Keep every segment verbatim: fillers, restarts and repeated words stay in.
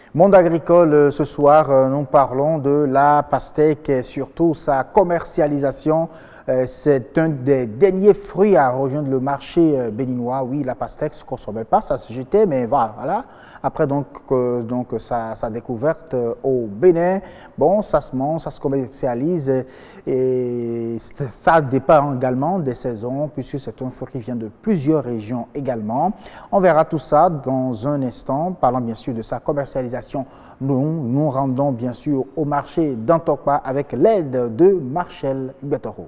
Monde agricole, ce soir, nous parlons de la pastèque et surtout sa commercialisation. C'est un des derniers fruits à rejoindre le marché béninois. Oui, la pastèque ne se consommait pas, ça se jetait, mais voilà. Après donc, euh, donc sa, sa découverte au Bénin, bon, ça se mange, ça se commercialise et ça dépend également des saisons puisque c'est un fruit qui vient de plusieurs régions également. On verra tout ça dans un instant, parlant bien sûr de sa commercialisation. Nous nous rendons bien sûr au marché d'Antokpa avec l'aide de Marcel Guetoro.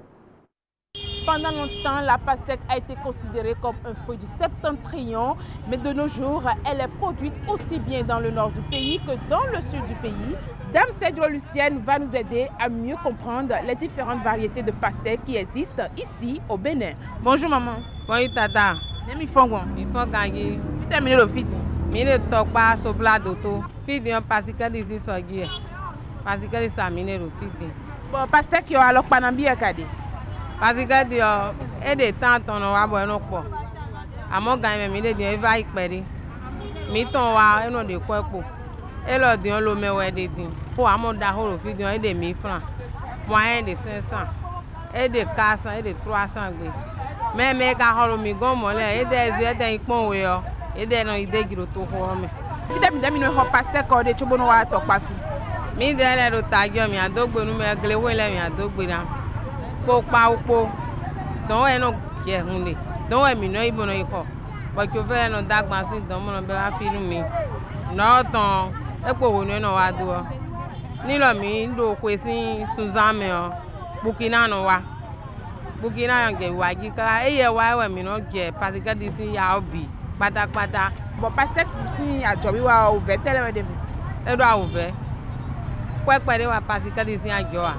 Pendant longtemps, la pastèque a été considérée comme un fruit du septentrion, mais de nos jours, elle est produite aussi bien dans le nord du pays que dans le sud du pays. Dame Cédro-Lucienne va nous aider à mieux comprendre les différentes variétés de pastèques qui existent ici au Bénin. Bonjour maman. Bonjour tata. Nemi fongo. Il faut gagner. Terminer le fidi. Mine tokpa sopla doto. Fidi on passe que d'ici sogie. Parce que ça mine le fidi. Bon pastèque yo alors panambi akade. Parce que dio et de temps on va boire no po. Amo gagne mi de dio va ikperi. Mi ton wa eno de kwepo. E lo dio lo me we de din. Po amo da ho fi dio e de mille francs. Moyen de cinq cents. E de quatre cents e de trois cents gbe. Me me ka ho mi gon mo le e de ze de ipon we yo. E de no ide giro to ho me. Fi dem dem no ho pastèque o de chobo no wa Antokpa fi. Mi de le ro tajo mi adogbe nu me gle we le mi adogbe na. Po pa upo don e no je hunle don e mi no ibo no iko bo ki o fe no dagba si don mo no be wa fi nu mi no ton e po wo no wa do ni lo mi ndo kwe si Suzame o Burkina no wa Burkina yan je wa ji ka e ye wa we mi no je parce que disi ya obi pátápátá bo pastèque si ajo bi wa o ve tele we de e do a o ve kwe pe de wa parce que disi ajo a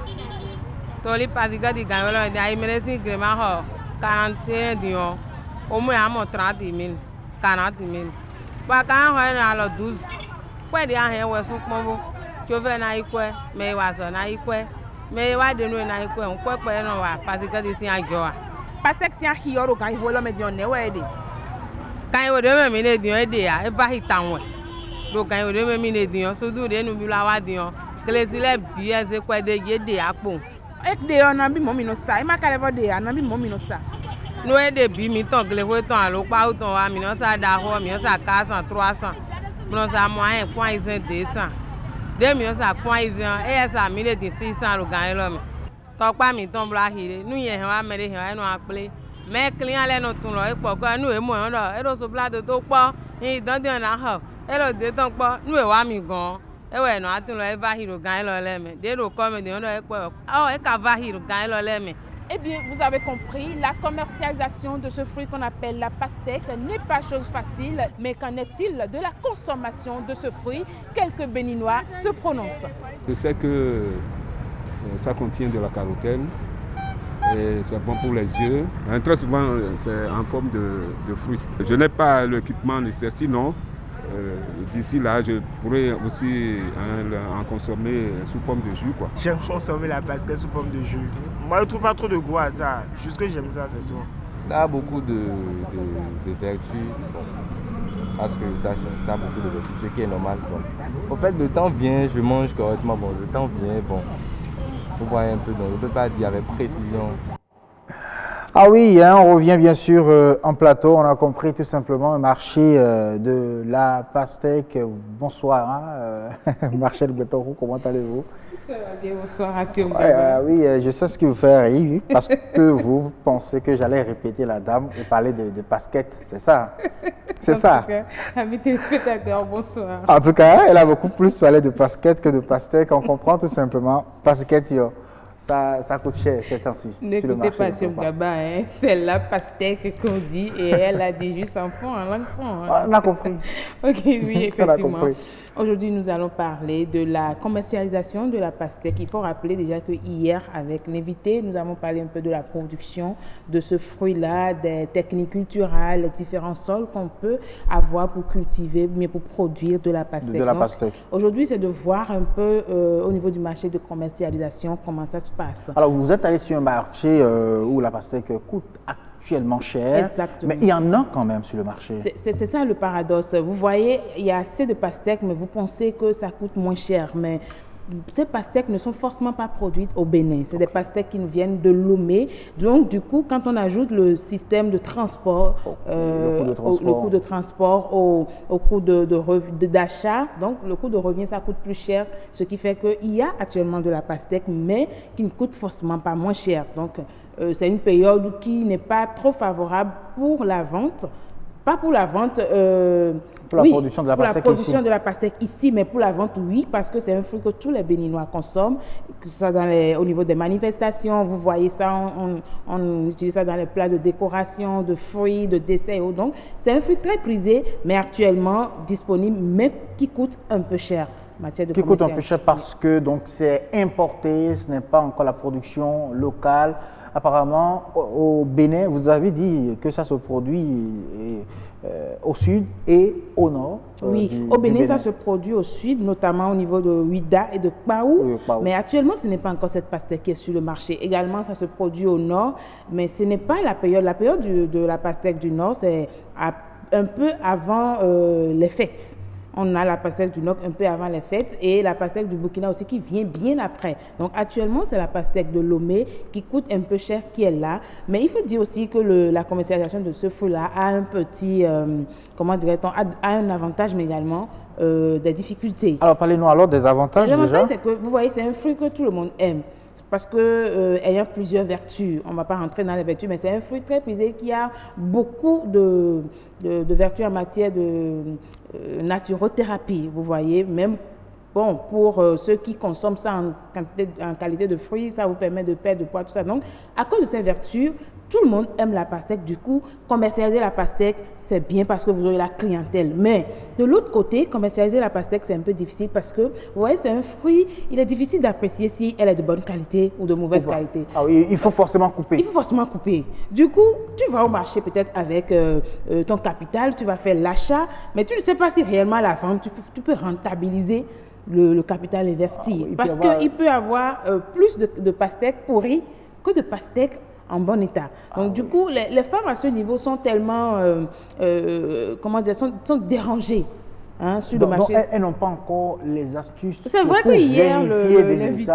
toli pasiga di ganolo di ay meresi grema ho quarante et un dio o mo amo trente mille quarante mille ba kan ho na lo douze kwe di ahe we sun ponbo chove na ikwe me wa so na ikwe me wa de no na ikwe on kwe pe no wa pasiga di sin ajo a pastèque si ahiyoro gan ihwo lo me di on ne we de kan wo de me mi ne di on de a e ba hitanwe do kan wo de me mi ne di on so du de nu bi la wa di on klesile bi e se kwe de ye de apo ek de ona bi momi no sa e ma kale vo de ana bi momi no sa no e de bi mi ton gle ho ton alo pa o ton wa mi no sa da ho mi no sa quatre cents trois cents mi no sa moyen point deux cents de mi no sa point e sa mi le di six cents lo gan lo mi to pa mi ton bla hire nu ye wa mere he wa no aple me client le no tun lo e po ko nu e mo no e ro so bla do to po e dan de na ho e ro de ton po nu e wa mi gan. Eh ouais, non, attends, le va hiro gagne le lème. Dès le comme de on est quoi? Oh, et qu'à va hiro gagne le lème. Eh bien, vous avez compris, la commercialisation de ce fruit qu'on appelle la pastèque n'est pas chose facile, mais qu'en est-il de la consommation de ce fruit? Quelques Béninois se prononcent. Je sais que ça contient de la carotène et c'est bon pour les yeux. Mais très souvent, c'est en forme de, de fruit. Je n'ai pas l'équipement nécessaire, sinon. Euh, D'ici là, je pourrais aussi hein, en consommer sous forme de jus. J'aime consommer la pastèque sous forme de jus. Moi, je ne trouve pas trop de goût à ça. Juste que j'aime ça, c'est tout. Ça a beaucoup de, de, de vertus. Bon, parce que ça, ça a beaucoup de vertus, ce qui est normal. Bon. En fait, le temps vient, je mange correctement. Bon, le temps vient, bon. Vous voyez un peu, donc je ne peux pas dire avec précision. Ah oui, hein, on revient bien sûr euh, en plateau, on a compris tout simplement un marché euh, de la pastèque. Bonsoir, hein, euh, Marcel Guetoro, comment allez-vous? Ça va bien, bonsoir, Assir. Ouais, euh, oui, euh, je sais ce qui vous fait rire, parce que vous pensez que j'allais répéter la dame et parler de, de pastèque, c'est ça? C'est ça? Amis téléspectateurs, bonsoir. En tout cas, elle a beaucoup plus parlé de pastèque que de pastèque, on comprend tout simplement. Pastèque, yo. Ça, ça coûte cher ces temps-ci. N'écoutez pas sur Gaba, hein. C'est la pastèque qu'on dit et elle a dit juste en fond, en langue fond. Hein. On a compris. Ok, oui, effectivement. Aujourd'hui, nous allons parler de la commercialisation de la pastèque. Il faut rappeler déjà que hier, avec l'invité, nous avons parlé un peu de la production de ce fruit-là, des techniques culturelles, les différents sols qu'on peut avoir pour cultiver, mais pour produire de la pastèque. De la pastèque. Aujourd'hui, c'est de voir un peu euh, au niveau du marché de commercialisation comment ça se passe. Alors, vous êtes allé sur un marché euh, où la pastèque coûte actuellement cher, Exactement. mais il y en a quand même sur le marché. C'est ça le paradoxe. Vous voyez, il y a assez de pastèques, mais vous pensez que ça coûte moins cher. Mais ces pastèques ne sont forcément pas produites au Bénin. C'est okay. des pastèques qui nous viennent de Lomé. Donc, du coup, quand on ajoute le système de transport, okay. euh, le, coût de transport. Au, le coût de transport au, au coût d'achat, de, de, donc le coût de revient, ça coûte plus cher, ce qui fait qu'il y a actuellement de la pastèque, mais qui ne coûte forcément pas moins cher. Donc, euh, c'est une période qui n'est pas trop favorable pour la vente. Pas pour la vente, euh, pour la oui, production de la pour pastèque la production ici. de la pastèque ici, mais pour la vente, oui, parce que c'est un fruit que tous les Béninois consomment, que ce soit dans les, au niveau des manifestations, vous voyez ça, on, on, on utilise ça dans les plats de décoration, de fruits, de desserts. Donc, c'est un fruit très prisé, mais actuellement disponible, mais qui coûte un peu cher. Matière de qui coûte un peu cher parce que donc c'est importé, ce n'est pas encore la production locale. Apparemment, au Bénin, vous avez dit que ça se produit euh, au sud et au nord. Euh, oui, du, au Bénin, du Bénin, ça se produit au sud, notamment au niveau de Ouida et de Kpaou. Oui, mais actuellement, ce n'est pas encore cette pastèque qui est sur le marché. Également, ça se produit au nord, mais ce n'est pas la période. La période du, de la pastèque du nord, c'est un peu avant euh, les fêtes. On a la pastèque du Nord un peu avant les fêtes et la pastèque du Burkina aussi qui vient bien après. Donc actuellement, c'est la pastèque de Lomé qui coûte un peu cher qui est là. Mais il faut dire aussi que le, la commercialisation de ce fruit-là a un petit, euh, comment dirait-on, a, a un avantage mais également euh, des difficultés. Alors parlez-nous alors des avantages déjà. L'avantage, c'est que vous voyez, c'est un fruit que tout le monde aime. Parce que euh, ayant plusieurs vertus, on ne va pas rentrer dans les vertus, mais c'est un fruit très prisé qui a beaucoup de, de, de vertus en matière de euh, naturothérapie, vous voyez, même bon, pour euh, ceux qui consomment ça en, quantité, en qualité de fruits, ça vous permet de perdre de poids, tout ça. Donc, à cause de ces vertus, tout le monde aime la pastèque. Du coup, commercialiser la pastèque, c'est bien parce que vous aurez la clientèle. Mais de l'autre côté, commercialiser la pastèque, c'est un peu difficile parce que, vous voyez, c'est un fruit, il est difficile d'apprécier si elle est de bonne qualité ou de mauvaise qualité. Ah oui, il faut forcément couper. Il faut forcément couper. Du coup, tu vas au marché peut-être avec euh, euh, ton capital, tu vas faire l'achat, mais tu ne sais pas si réellement la vente, tu peux, tu peux rentabiliser le, le capital investi. Ah oui, parce qu'il avoir... peut y avoir euh, plus de, de pastèques pourries que de pastèques en bon état. Donc, ah, du oui. coup, les, les femmes à ce niveau sont tellement, euh, euh, comment dire, sont, sont dérangées. Hein, sur donc, le marché. Donc, elles, elles n'ont pas encore les astuces. C'est vrai que hier, l'invité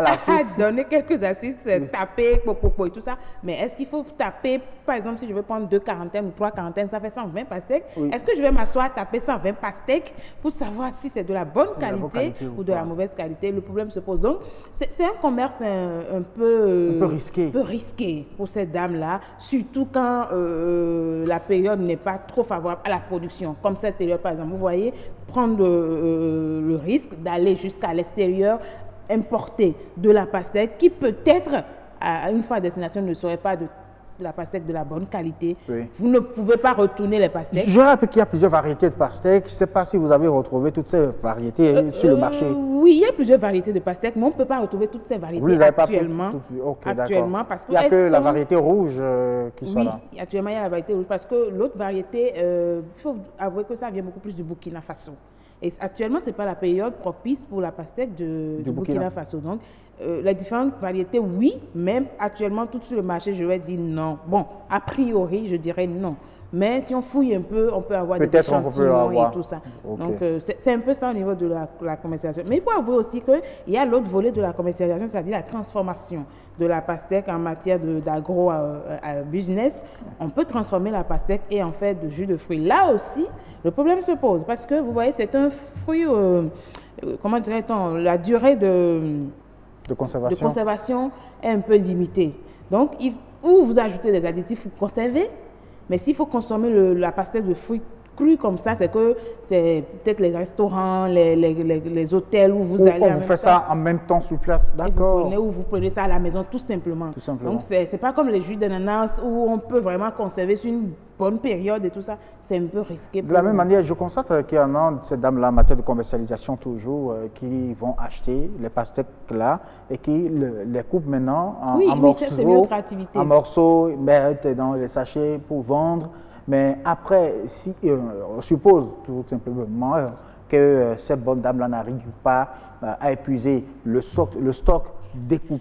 a donné quelques astuces, oui. taper, popo, et tout ça. Mais est-ce qu'il faut taper, par exemple, si je veux prendre deux quarantaines ou trois quarantaines, ça fait cent vingt pastèques. Oui. Est-ce que je vais m'asseoir, taper cent vingt pastèques pour savoir si c'est de la bonne qualité, la bonne qualité ou, ou de la mauvaise qualité? Le problème se pose. Donc, c'est un commerce un, un, peu, un peu risqué. Un peu risqué pour ces dames-là, surtout quand euh, la période n'est pas trop favorable à la production. Comme cette période, par exemple, vous voyez, prendre euh, le risque d'aller jusqu'à l'extérieur, importer de la pastèque qui peut-être, à une fois à destination, ne serait pas de, de la pastèque de la bonne qualité. Oui. Vous ne pouvez pas retourner les pastèques. Je rappelle qu'il y a plusieurs variétés de pastèques. Je ne sais pas si vous avez retrouvé toutes ces variétés euh, sur euh, le marché. Oui, il y a plusieurs variétés de pastèques, mais on ne peut pas retrouver toutes ces variétés vous les avez actuellement. Pas toutes, toutes, okay, actuellement parce que il n'y a que sont... la variété rouge euh, qui oui, soit là. Actuellement, il y a la variété rouge parce que l'autre variété, il euh, faut avouer que ça vient beaucoup plus du Burkina Faso. Et actuellement, ce n'est pas la période propice pour la pastèque de, du, du Burkina. Burkina Faso. Donc, euh, les différentes variétés, oui, même actuellement, tout sur le marché, je vais dire non. Bon, a priori, je dirais non. Mais si on fouille un peu, on peut avoir des échantillons et tout ça. Okay. Donc, euh, c'est un peu ça au niveau de la, la commercialisation. Mais il faut avouer aussi qu'il y a l'autre volet de la commercialisation, c'est-à-dire la transformation de la pastèque en matière d'agro-business. On peut transformer la pastèque et en faire de jus de fruits. Là aussi, le problème se pose parce que, vous voyez, c'est un fruit, euh, comment dirait-on, la durée de, de, conservation. de conservation est un peu limitée. Donc, il, ou vous ajoutez des additifs pour conserver. Mais s'il faut consommer le, la pastèque de fruits crus comme ça, c'est que c'est peut-être les restaurants, les, les, les, les hôtels où vous ou allez... On vous fait ça en même temps sur place, d'accord. Ou vous prenez ça à la maison, tout simplement. Tout simplement. Donc, ce n'est pas comme les jus d'ananas où on peut vraiment conserver sur une bonne période et tout ça. C'est un peu risqué. De la même manière, je constate qu'il y en a, ces dames-là, en matière de commercialisation toujours, euh, qui vont acheter les pastèques là et qui le, les coupent maintenant en, oui, en oui, morceaux, c'est une activité. en morceaux, mettent dans les sachets pour vendre. Mais après, si, euh, on suppose tout simplement euh, que euh, ces bonnes dames-là n'arrivent pas euh, à épuiser le stock, le stock découpé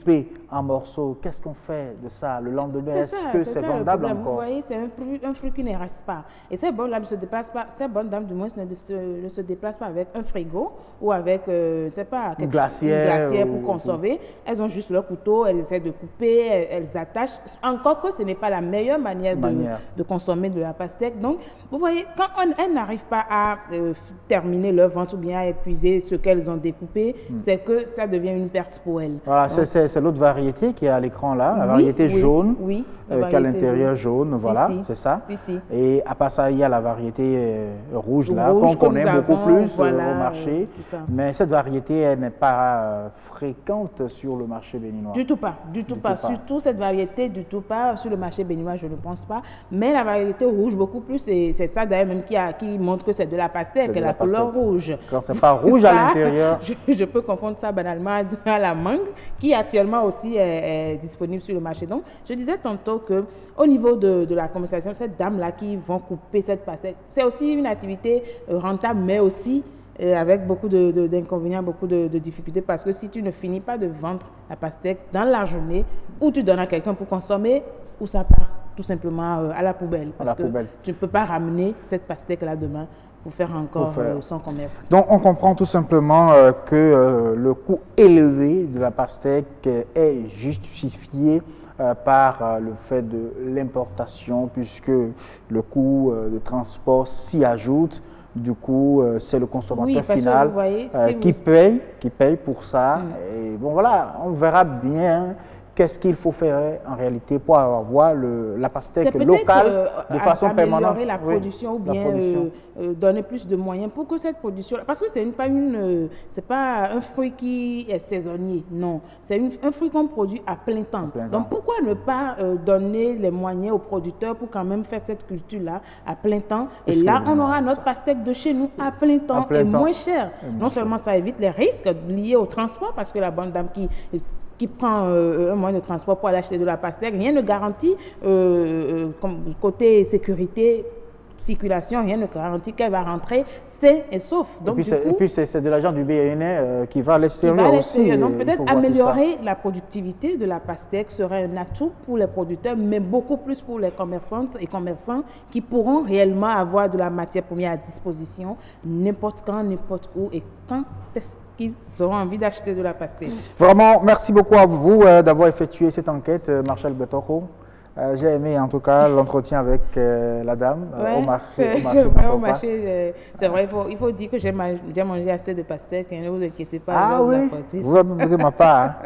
en morceaux. Qu'est-ce qu'on fait de ça le lendemain? Est-ce ça, que c'est c'est ça le vendable problème. encore? Vous voyez, c'est un fruit, un fruit qui ne reste pas. Et ces bonnes dames ne se déplacent pas, ces bonnes dames du moins ne se, ne se déplacent pas avec un frigo ou avec, euh, c'est pas, quelque une glacière, chose, une glacière pour ou, conserver. Ou... Elles ont juste leur couteau, elles essaient de couper, elles, elles attachent. Encore que ce n'est pas la meilleure manière, manière. De, de consommer de la pastèque. Donc, vous voyez, quand on, elles n'arrivent pas à euh, terminer leur vente ou bien à épuiser ce qu'elles ont découpé, hmm. c'est que ça devient une perte pour elles. Voilà, c'est l'autre variété qui est à l'écran là, la oui, variété oui, jaune, oui, euh, qui a l'intérieur jaune, si, voilà, si. c'est ça. Si, si. Et à part ça, il y a la variété euh, rouge là, qu'on connaît beaucoup avons, plus voilà, euh, au marché. Euh, mais cette variété, elle n'est pas euh, fréquente sur le marché béninois. Du tout pas, du tout, du pas. tout pas. Surtout cette variété, du tout pas sur le marché béninois, je ne pense pas. Mais la variété rouge, beaucoup plus, c'est ça d'ailleurs même qui, a, qui montre que c'est de la pastèque, la, la couleur rouge. Quand c'est pas rouge ça, à l'intérieur. Je, je peux confondre ça banalement à la mangue, qui actuellement aussi est, est disponible sur le marché. Donc, je disais tantôt que au niveau de, de la commercialisation, cette dame-là qui vont couper cette pastèque, c'est aussi une activité rentable, mais aussi euh, avec beaucoup d'inconvénients, beaucoup de, de difficultés, parce que si tu ne finis pas de vendre la pastèque dans la journée, ou tu donnes à quelqu'un pour consommer, ou ça part tout simplement euh, à la poubelle, parce la que poubelle. tu ne peux pas ramener cette pastèque-là demain pour faire encore pour faire. Euh, son commerce. Donc, on comprend tout simplement euh, que euh, le coût élevé de la pastèque est justifié euh, par euh, le fait de l'importation, puisque le coût euh, de transport s'y ajoute. Du coup, euh, c'est le consommateur oui, final voyez, euh, si qui, vous... paye, qui paye pour ça. Mm. Et bon, voilà, on verra bien qu'est-ce qu'il faut faire en réalité pour avoir le, la pastèque locale euh, de façon permanente. Améliorer la production oui, ou bien production. Euh, euh, donner plus de moyens pour que cette production... Parce que ce n'est pas, euh, pas un fruit qui est saisonnier, non. C'est un fruit qu'on produit à plein temps. À plein Donc temps. Pourquoi ne pas euh, donner les moyens aux producteurs pour quand même faire cette culture-là à plein temps? Et Est-ce là, on aura notre pastèque de chez nous à plein temps à plein et temps. moins cher. Et non moins seulement cher. Ça évite les risques liés au transport, parce que la bonne dame qui... qui prend euh, un moyen de transport pour aller acheter de la pastèque, rien ne garantit, euh, euh, comme côté sécurité, circulation, rien ne garantit qu'elle va rentrer sain et sauf. Donc, et puis c'est de l'argent du B N R euh, qui va à l'extérieur aussi. Donc peut-être améliorer la productivité de la pastèque serait un atout pour les producteurs, mais beaucoup plus pour les commerçantes et commerçants qui pourront réellement avoir de la matière première à disposition n'importe quand, n'importe où et quand est-ce qu'ils auront envie d'acheter de la pastèque. Vraiment, merci beaucoup à vous euh, d'avoir effectué cette enquête, euh, Marshall Betoko. Euh, J'ai aimé en tout cas l'entretien avec euh, la dame ouais, euh, au marché. C'est vrai, au marché, euh, c'est vrai, il faut, il faut dire que j'ai mangé assez de pastèques, hein, ne vous inquiétez pas. Ah oui, vous avez ma part. Hein.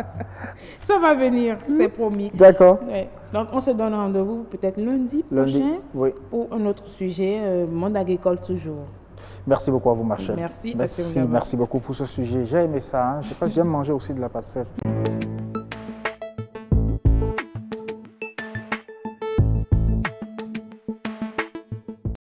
Ça va venir, c'est promis. D'accord. Ouais. Donc on se donne rendez-vous peut-être lundi, lundi prochain oui. pour un autre sujet, euh, monde agricole toujours. Merci beaucoup à vous, Marshall. Merci. Merci, merci beaucoup pour ce sujet. J'ai aimé ça. Hein. Je sais pas si j'aime manger aussi de la pastèque.